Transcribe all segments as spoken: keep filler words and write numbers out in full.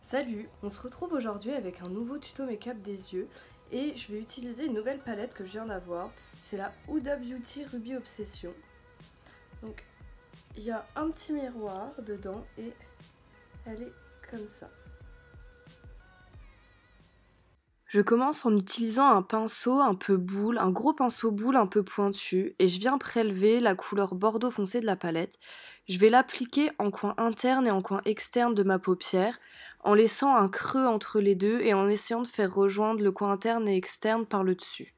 Salut, on se retrouve aujourd'hui avec un nouveau tuto make-up des yeux et je vais utiliser une nouvelle palette que je viens d'avoir, c'est la Huda Beauty Ruby Obsession. Donc il y a un petit miroir dedans et elle est comme ça. Je commence en utilisant un pinceau un peu boule, un gros pinceau boule un peu pointu et je viens prélever la couleur bordeaux foncé de la palette. Je vais l'appliquer en coin interne et en coin externe de ma paupière en laissant un creux entre les deux et en essayant de faire rejoindre le coin interne et externe par le dessus.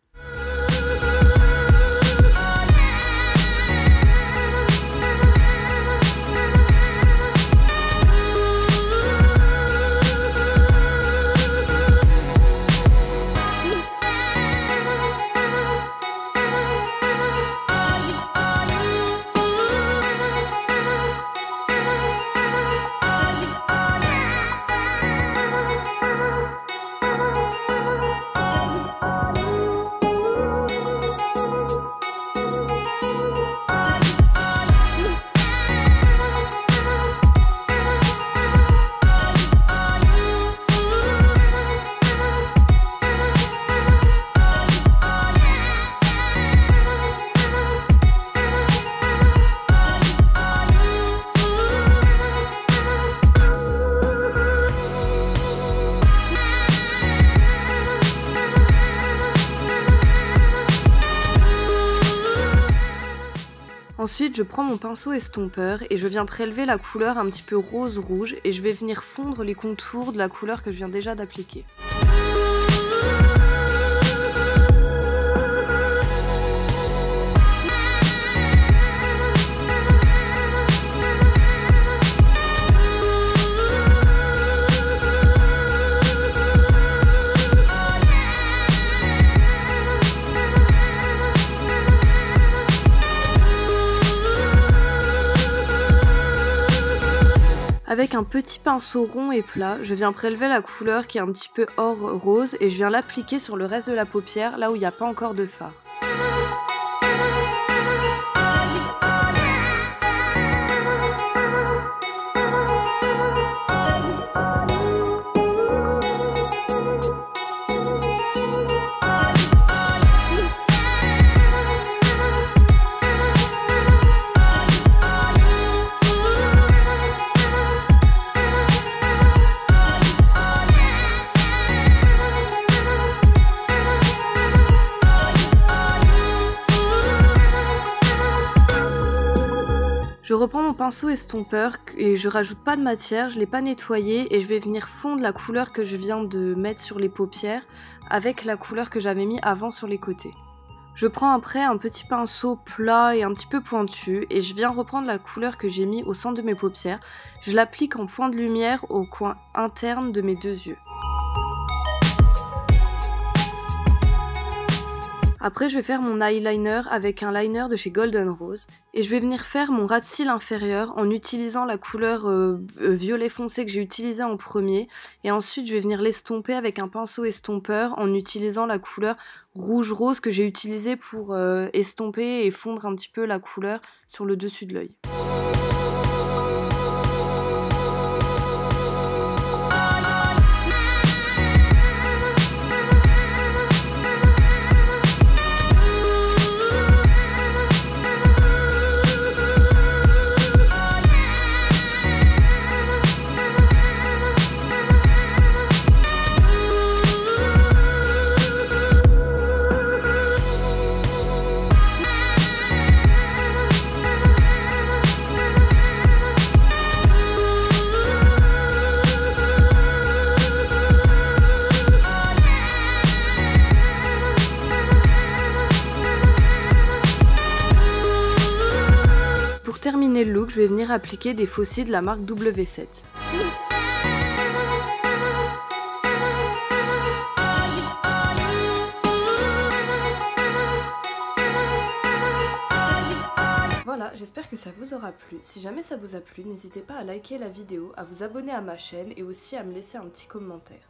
Ensuite, je prends mon pinceau estompeur et je viens prélever la couleur un petit peu rose-rouge et je vais venir fondre les contours de la couleur que je viens déjà d'appliquer. Avec un petit pinceau rond et plat, je viens prélever la couleur qui est un petit peu or rose et je viens l'appliquer sur le reste de la paupière, là où il n'y a pas encore de fard. Je reprends mon pinceau estompeur et je rajoute pas de matière, je l'ai pas nettoyé et je vais venir fondre la couleur que je viens de mettre sur les paupières avec la couleur que j'avais mis avant sur les côtés. Je prends après un petit pinceau plat et un petit peu pointu et je viens reprendre la couleur que j'ai mis au centre de mes paupières. Je l'applique en point de lumière au coin interne de mes deux yeux. Après, je vais faire mon eyeliner avec un liner de chez Golden Rose et je vais venir faire mon ras de cils inférieur en utilisant la couleur euh, violet foncé que j'ai utilisée en premier et ensuite je vais venir l'estomper avec un pinceau estompeur en utilisant la couleur rouge rose que j'ai utilisée pour euh, estomper et fondre un petit peu la couleur sur le dessus de l'œil. Pour terminer le look, je vais venir appliquer des faux cils de la marque W sept. Voilà, j'espère que ça vous aura plu. Si jamais ça vous a plu, n'hésitez pas à liker la vidéo, à vous abonner à ma chaîne et aussi à me laisser un petit commentaire.